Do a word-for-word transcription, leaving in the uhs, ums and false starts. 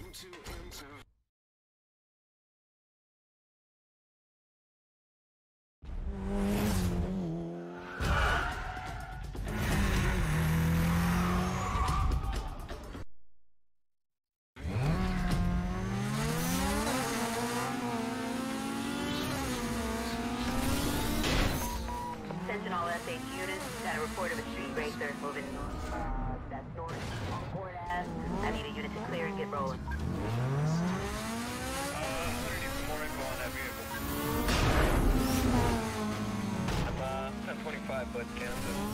All S H units, got a report of a street racer moving north. Uh, that's north on Port Ave. I need a unit to clear and get rolling. Uh, I'm gonna need some more info on that vehicle. I'm, uh, ten twenty-five, but Kansas.